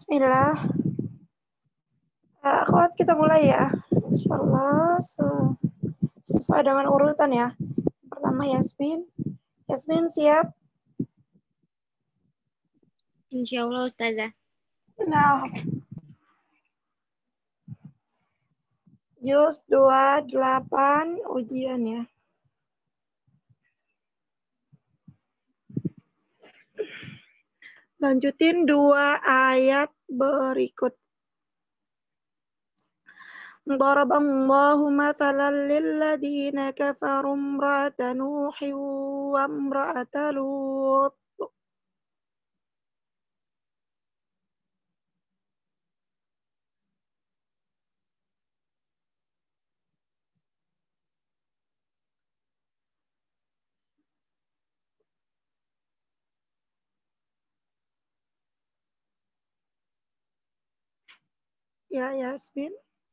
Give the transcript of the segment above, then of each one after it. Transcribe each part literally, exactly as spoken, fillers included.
Bismillah. Uh, akhwat, kita mulai ya. Insyaallah sesuai dengan urutan ya. Pertama Yasmin. Yasmin siap? Insyaallah Ustazah. Nah. Juz dua puluh delapan ujian ya. Lanjutin dua ayat berikut. Daraballahu mathalan lilladzina kafaru imra'ata Nuhin wa imra'ata Lut. Ya, Yasmin.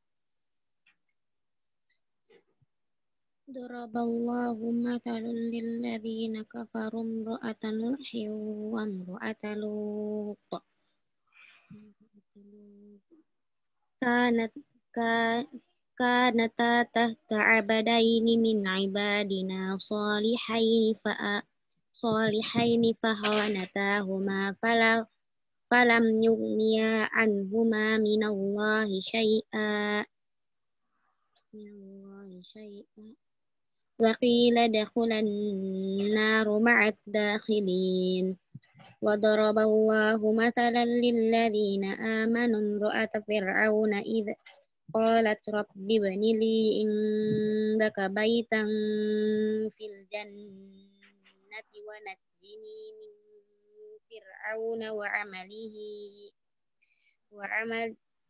Daraballahu mathalan lilladzina kafaru imra'ata Nuhin wa imra'ata Lut. Kanat kanata tahta abadaini min ibadina salihaini fa salihaini fahanatahuma fala falam yughniya anhuma minallahi syai'a minallahi syai'a wa qila dakhulan nar ma'ad dakhilin. Wa daraballahu mathalan lilladzina amanu imra'ata fir'auna idh qalat rabbi ibni li indaka baitan fil jannati wa najjini min fir'auna wa amalihi wa amal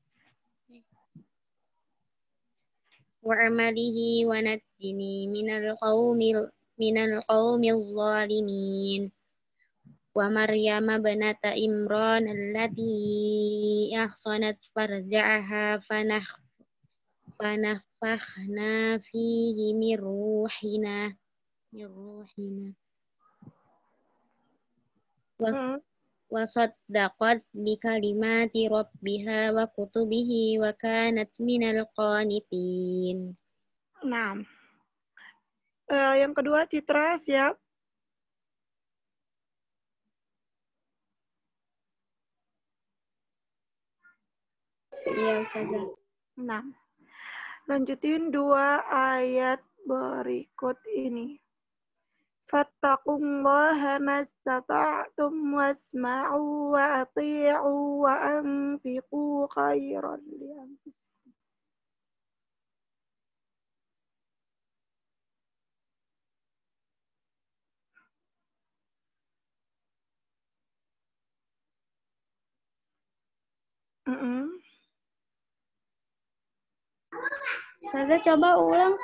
wa amalihi wa najjini minal qaumil minal qaumil zalimin. Wa Maryam banata Imran allati ahsanat farja'aha fanah fanafakhna fihi min ruhina min ruhina Hmm. wa saddaqat bi kalimati rabbiha wa kutubihi wa kanat minal qanitin. Nah. Uh, yang kedua Citra siap? Iya Ustazah. Nah, lanjutin dua ayat berikut ini. Fattaqullaha mastata'tum wasma'u wa ati'u wa anfiqu khairan li anfusikum. Mm-mm. Ustazah coba ulang.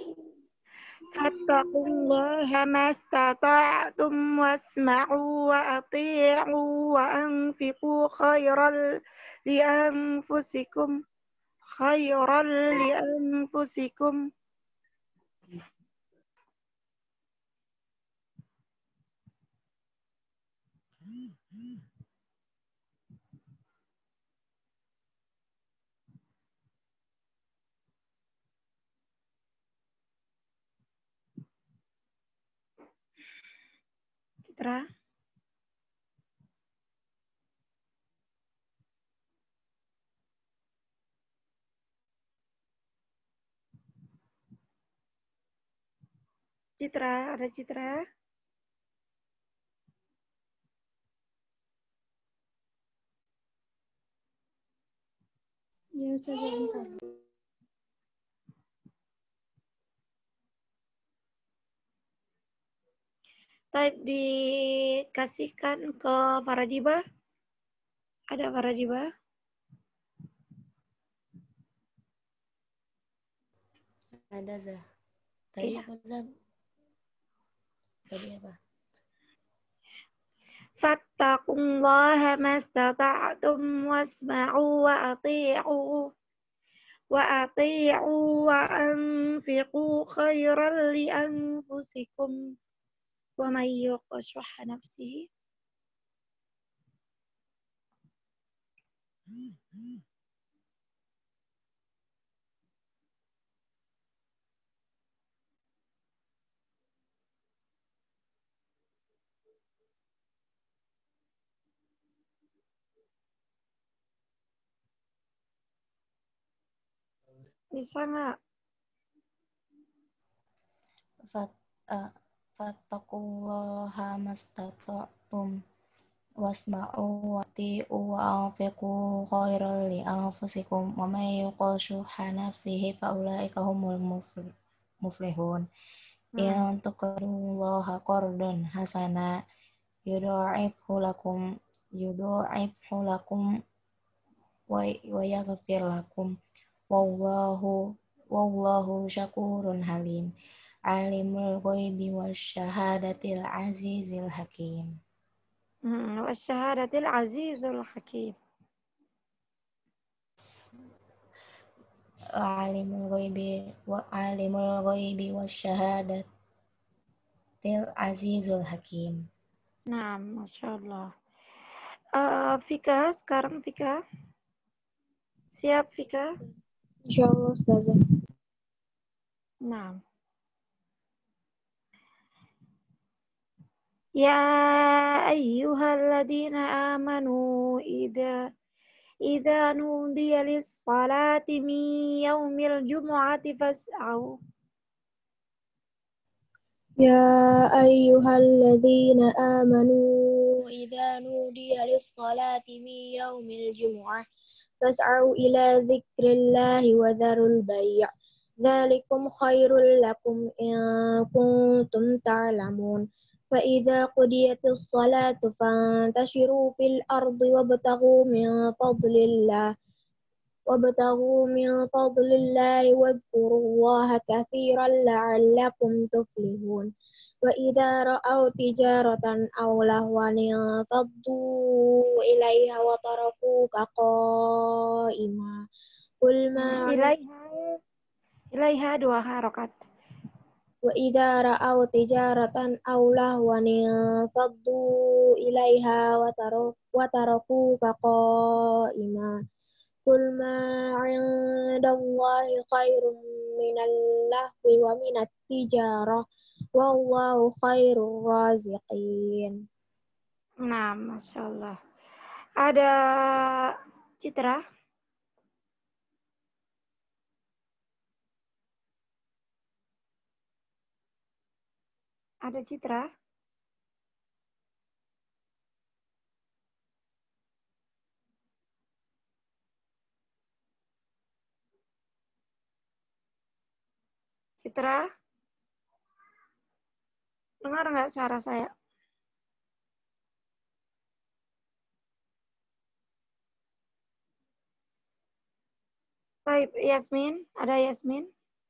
Fattaqullaha mastata'tum wasma'u wa ati'u wa anfiqu khairan li anfusikum khairan li anfusikum. Citra. Citra, ada Citra? Iya Ustazah bentar. Type dikasihkan ke Faradiba. Ada Faradiba? Ada Zah. Tadi Iya. apa Zah? Tadi apa? Fattaqullaha mastata'tum wasma'u wa ati'u wa ati'u wa anfiqu khairan li anfusikum wa may yuqa syuhha nafsihi Bisa nggak? Fat, uh, fattaqullaha mastata'tum wasma'u wati'u wa anfiqu khairan li anfusikum wa may yuqal syuha nafsihi fa ulaika humul muflihun. Hmm. In tuqridullaha qardan hasana yudha'ifhu lakum yudha'ifhu lakum wa wa yaghfir lakum wallahu wallahu syakurun halim. Alimul ghaibi wasyahadatil azizil hakim. Hmm. Wasyahadatil azizul hakim. Alimul ghaibi wa alimul ghaibi wasyahadatil azizul hakim. Nah, Masya Allah. Uh, Vika, sekarang Vika. Siap, Vika? Insyaallah, Ustazah. Nah. Ya ayyuhalladzina amanu idza idza nudiya lis-salati min yaumil jumu'ati fas'au. يا أيها الذين آمنوا إذا نودي للصلاة من يوم الجمعة فاسعوا إلى ذكر الله وذروا البيع ذلكم خير لكم إن كنتم تعلمون فإذا قضيت الصلاة فانتشروا في الأرض وابتغوا من فضل الله وابتغوا من فضل الله واذكروا الله كثيرا لعلكم تفلحون وإذا رأوا تجارة أو لهوا انفضوا إليها وتركوك قائما قل ما Ilaiha Ilaiha dua harokat. وإذا رأوا تجارة أو لهوا انفضوا إليها وتركوك قائما قل ما عند الله خير من اللهو ومن التجارة والله خير الرازقين. Nah, Masya Allah. Ada Citra? Ada Citra? Citra? Dengar nggak suara saya? Baik, Yasmin? Ada Yasmin?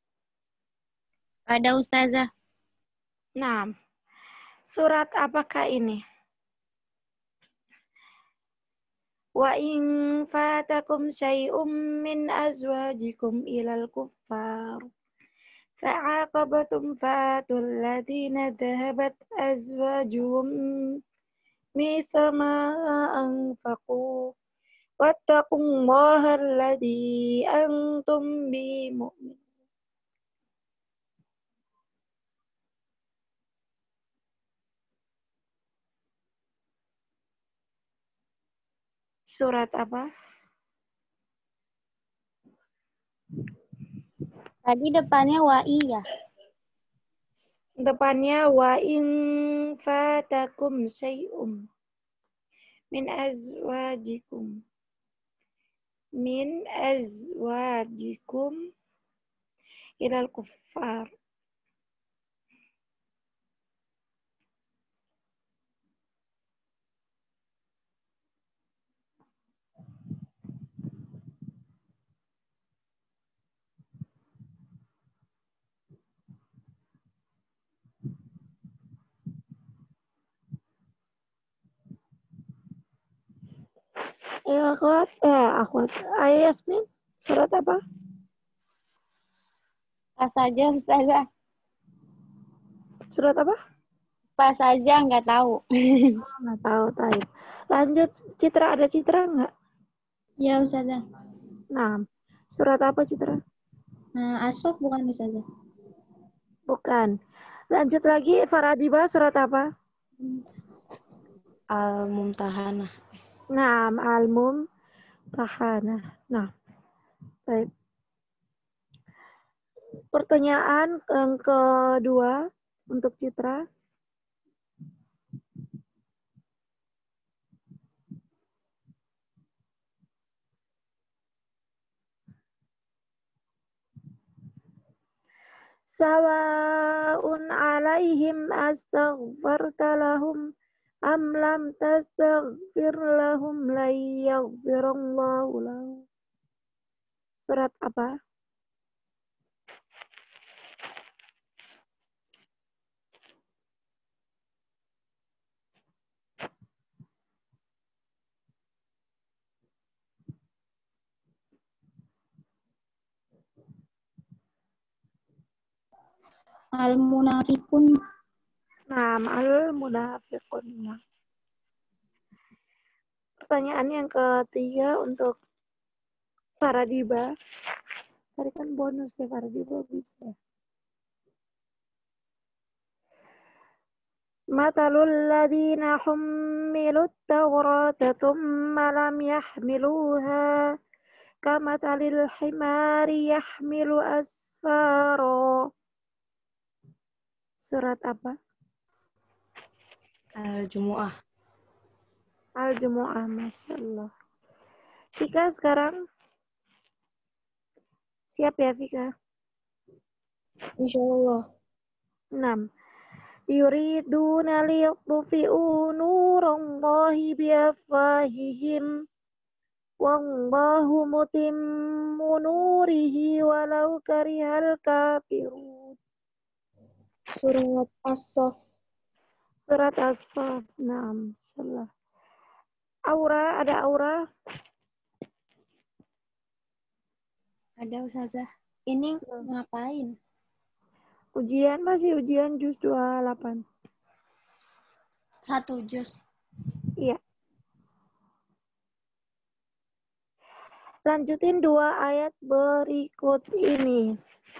Ada Ustazah. Nah, surat apakah ini? Wa in fatakum syai'um min azwajikum ilal kuffar fa'aqabatum fatul ladina dhahabat azwajuhum mithla ma anfaqu wattaqullaha alladhi antum bi mu'min. Surat apa? Tadi depannya wa'i ya. Depannya wa in fatakum syai'um min azwajikum min azwajikum ilal kuffar. Ya, akhwat, eh, akhwat. Ayo Yasmin, surat apa? Pas aja Ustazah. Surat apa? Pas aja nggak tahu. Nggak tahu, tahu. Lanjut, Citra, ada Citra nggak? Ya Ustazah. Nah, surat apa Citra? Nah, As-Saff bukan Ustazah. Bukan. Lanjut lagi, Faradiba surat apa? Al-Mumtahanah. Nah, Al-Mumtahanah. Nah, baik. Pertanyaan yang kedua untuk Citra. Sawa'un 'alaihim astaghfarta lahum am lam tastaghfir lahum lan yaghfirallahu lahum. Surat apa? Al-Munafiqun. Nah, Al-Munafiqun. Nah. Pertanyaan yang ketiga untuk Faradiba. Tadi kan bonus ya Faradiba bisa. Matalul ladina hummilut tawrata thumma lam yahmiluha kamatalil himari yahmilu asfaro. Surat apa? Al-Jumu'ah. Al-Jumu'ah, Masya Allah. Fika sekarang. Siap ya Fika? Insya Allah. enam. Yuriduna liyutfi'u nurallahi biafwahihim wallahu mutimmu nurihi walau karihal kafirun. Surat As-Saff. Surat As-Saff. enam. Insyaallah. Aura, ada Aura? Ada Ustazah. Ini ngapain? Ujian, masih ujian juz dua puluh delapan. Satu juz. Iya. Lanjutin dua ayat berikut ini.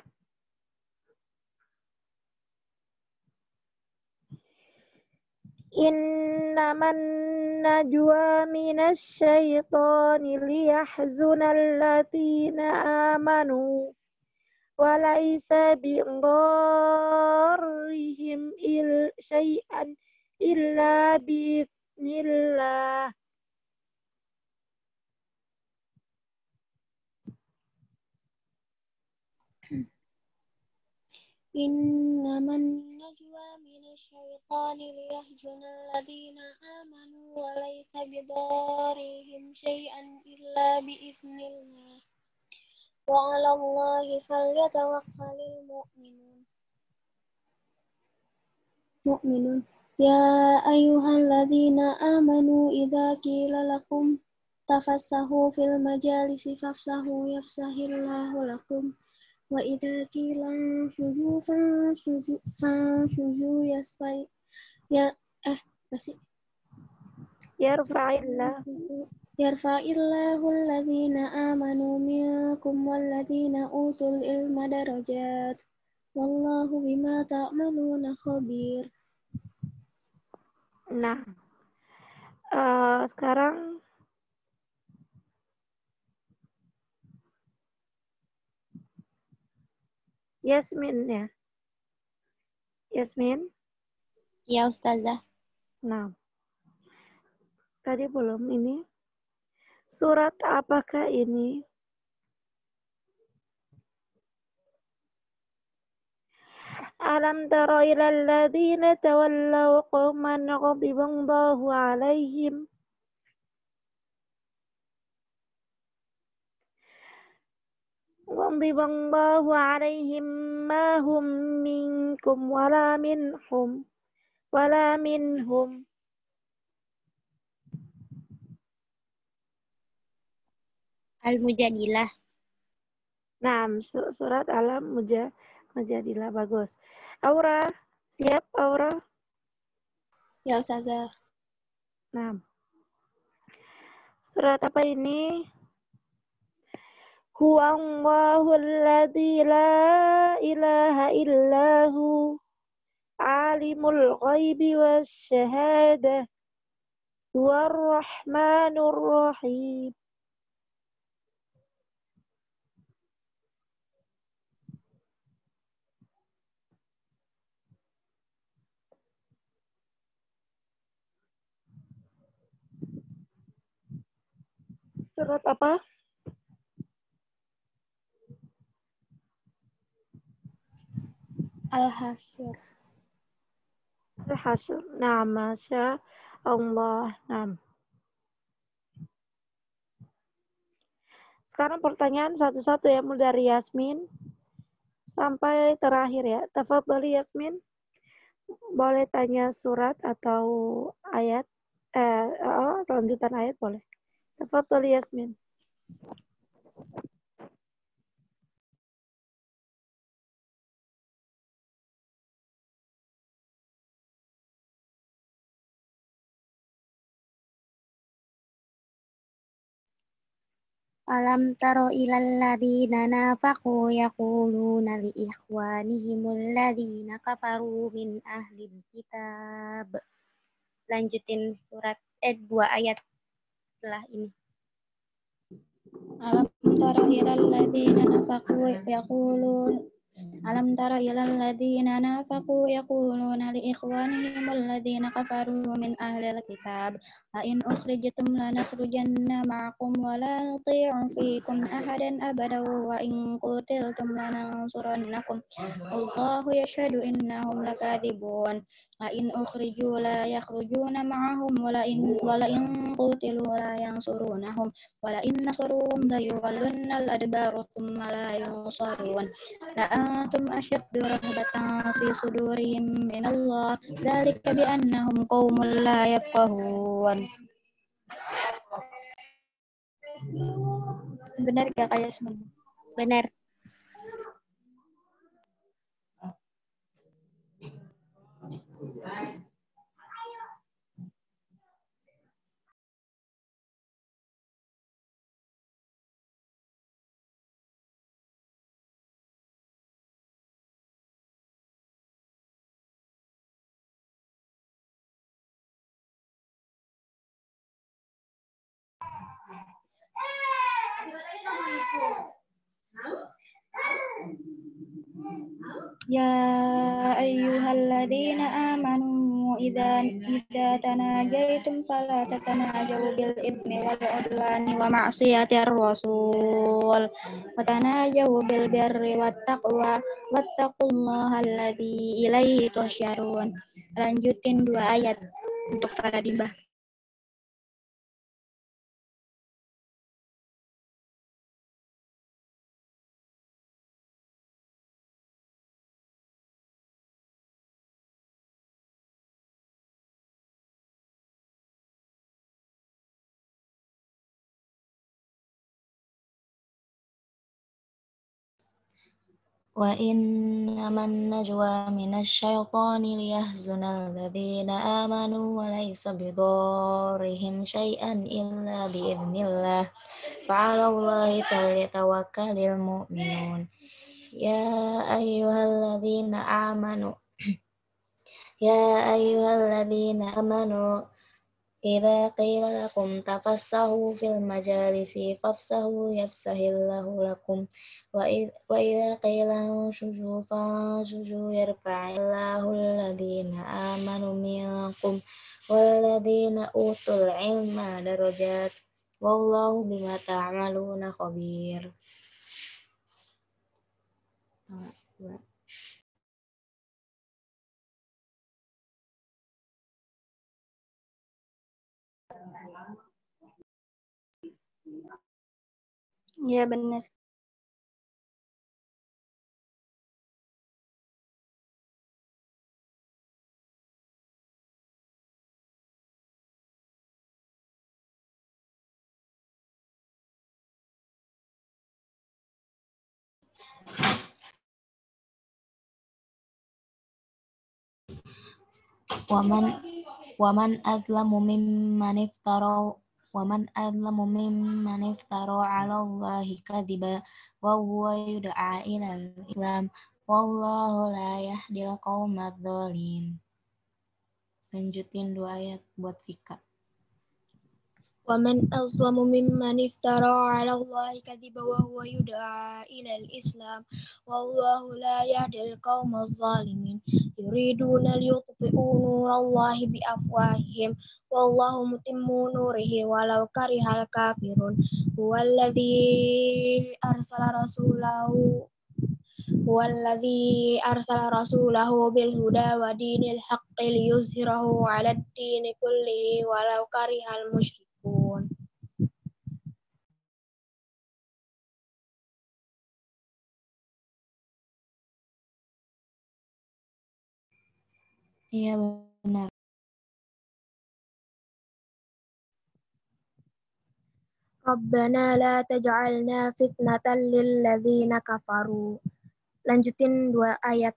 Innaman najwa minasyaitani liyahzunal latina amanu walaysa bidarrihim il syai'an illa bi'idznillah. Innaman najwa minasyaitani liyahzunal ladzina amanu wa laysa bidarrihim syai'an illa bi'iznillah. Wa 'alallahi falyatawakkalul mu'minun. Mu'minun. Ya ayyuhalladzina amanu idza qila lakum tafassahu fil majalisi fafsahu yafsahillahu lakum. Wa idza qila shuju fanshuju fanshuju yasfai ya eh masih Yarfa'illah yarfa'illahu alladzina amanu minkum walladzina utul ilma darajat wallahu bima ta'maluna khabir. Nah, uh, sekarang Yasmin ya. Yasmin? Ya Ustazah. Nah, tadi belum ini. Surat apakah ini? Alam tara ilal ladzina tawallaw qauman ghadiballahu alaihim ghadiballahu alaihim ma hum minkum wala minhum wala minhum. Al-Mujadilah. Nah, surat Al-Mujadilah, bagus. Aura, siap Aura? Ya Ustazah. Nah, surat apa ini? Huwallahu alladzi la ilaha illahu alimul ghaibi wasyahadah huwar rahmanur rahim. Surat apa? Al-Hasyr. Al-Hasyr. Nah, Masya Allah. Nah. Sekarang pertanyaan satu-satu ya, mulai dari Yasmin sampai terakhir ya. Tafadhali Yasmin. Boleh tanya surat atau ayat. Eh, oh, selanjutan ayat boleh. Tafadhali Yasmin. Alam taro ilal ladina nafaqu yaquluna li ikhwanihimul ladina kafaru min ahlil kitab. Lanjutin surat eh dua ayat setelah ini. Alam taro ilal ladina nafaqu yaqulun Alam tara ilal ladina nafaqu yaquluna li ikhwanihimul ladina kafaru min ahlil kitab la in ukhrijtum lanakhrujanna ma'akum wa la nuti'u fikum ahadan abadan wa in qutiltum lanansurannakum wallahu yashhadu innahum lakadibun la in ukhriju la yakhrujuna ma'ahum wa la in wa la in qutilu la yansurunahum wa la in nasaruhum la yuwallunna al-adbara thumma la yunsarun la antum asyaddu rahbatan fi sudurihim minallah dzalika bi annahum qaumun la yafqahun. Benar gak kayak semua? Benar. Ya ayyuhalladzina amanu idza idza tanajaitum fala tatanajaw bil itsmi wal udwani wa ma'siyatir rasul wa tanajaw bil birri wat taqwa wattaqullaha alladzi ilaihi tuhsyarun. Lanjutin dua ayat untuk Faradibah. Wa innaman najwa minasy syaitani liyahzunal ladzina amanu wa laysa bidarrihim syai'an illa biidznillah fa'alallahi falyatawakkalul mu'minun. Ya ayyuhalladzina amanu Ya ayyuhalladzina amanu idza qila lakum tafassahu fil majalisi fafsahu yafsahillahu lakum wa idza qila shuju fanshuju yarfa'illahu alladhina amanu minkum walladhina utul ilma darajat wallahu bima ta'maluna khabir. Ya benar. Waman waman adlamu mimman iftara Wa man adlamu mimman iftara 'ala Allahi kadhiba wa huwa yud'a ilal Islam wallahu la yahdil qaumadz dzalimin. Lanjutin dua ayat buat Vika. ومن أظلم ممن افترى على الله كذبا وهو يدعى إلى الإسلام والله لا يهدي القوم الظالمين يريدون ليطفئوا نور الله بأفواههم والله متم نوره ولو كره الكافرون هو الذي أرسل رسوله هو الذي أرسل رسوله بالهدى ودين الحق ليظهره على الدين كله ولو كره المشركون. Iya benar. Rabbana la taj'alna fitnatan lilladzina kafaru. Lanjutin dua ayat.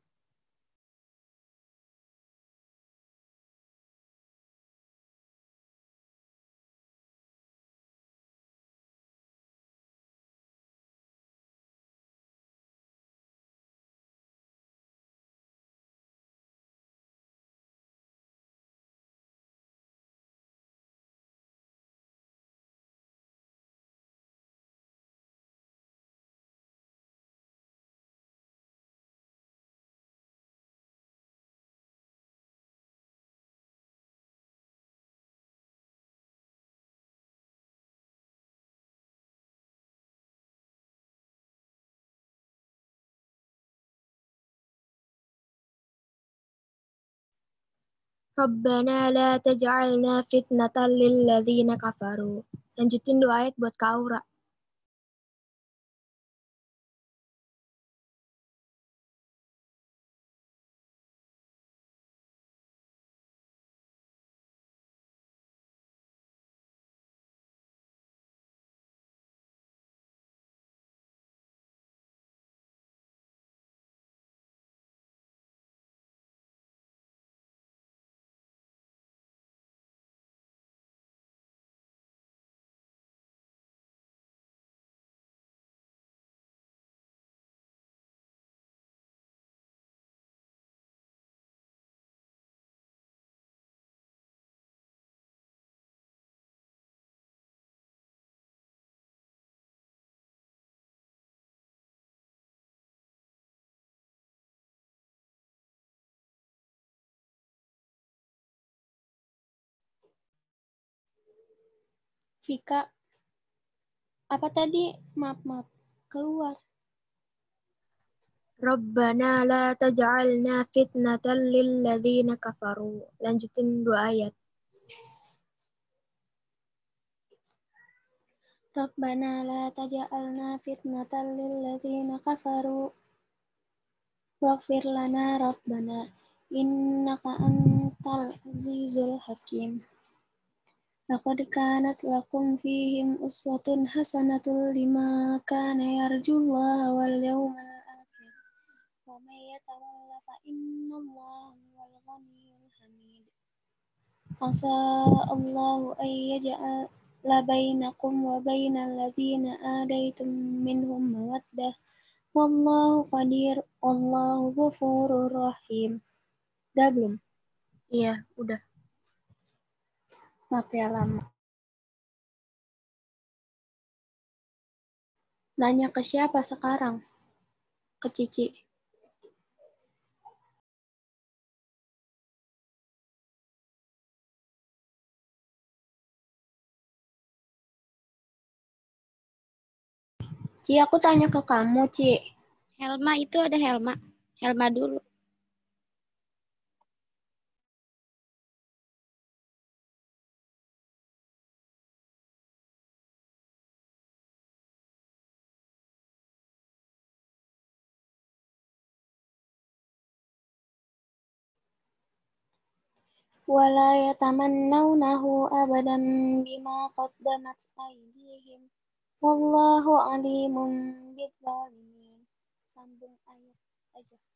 Rabbana la taj'alna fitnatan lilladzina kafaru. Lanjutin dua ayat buat Kak Aura. Vika, apa tadi? Maaf, maaf. Keluar. Rabbana la taj'alna fitnatan lilladzina kafaru. Lanjutin dua ayat. Rabbana la taj'alna fitnatan lilladzina kafaru waghfir lana rabbana innaka antal azizul hakim. Laqad kanat lakum fihim uswatun hasanatun liman kana yarjullaha wal yawmal akhir. Wa may yatawalla fa innallaha huwal ghaniyyul hamid. Asa Allahu ay yaj'ala bainakum wa bainal ladzina adaitum minhum mawaddah. Wallahu qadir, wallahu ghafurur rahim. Udah belum? Iya, udah. Maaf ya lama. Nanya ke siapa sekarang? Ke Cici. Ci, aku tanya ke kamu, Ci. Helma itu ada Helma. Helma dulu. Wala yatamannawnahu abadan bima qaddamat aydihim. Wallahu alimun bidzalimin. Sambung ayat aja.